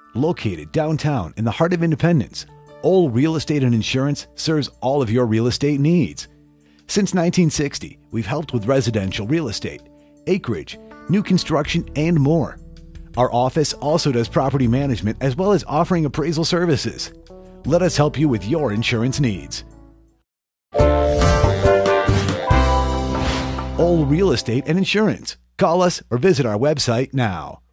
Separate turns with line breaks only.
Located downtown in the heart of Independence, Ole Real Estate and Insurance serves all of your real estate needs. Since 1960, we've helped with residential real estate, acreage, new construction, and more. Our office also does property management as well as offering appraisal services. Let us help you with your insurance needs. Ole Real Estate and Insurance. Call us or visit our website now.